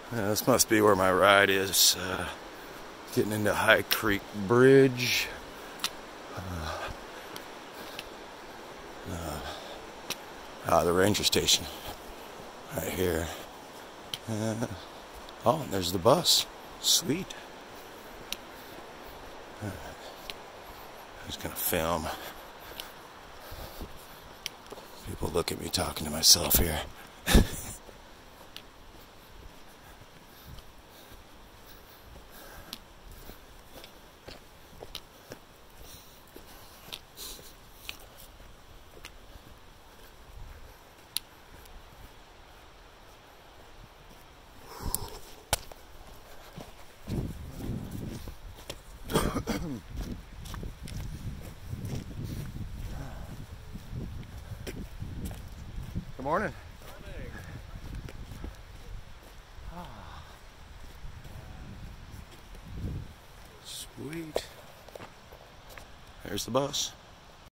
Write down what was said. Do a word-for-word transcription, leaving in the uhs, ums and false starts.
Uh, this must be where my ride is. Uh, getting into High Creek Bridge. Uh, uh, ah, the ranger station. Right here. Uh, oh, and there's the bus. Sweet. Uh, I'm just gonna film. People look at me talking to myself here. Good morning. Morning. Ah. Sweet. There's the bus.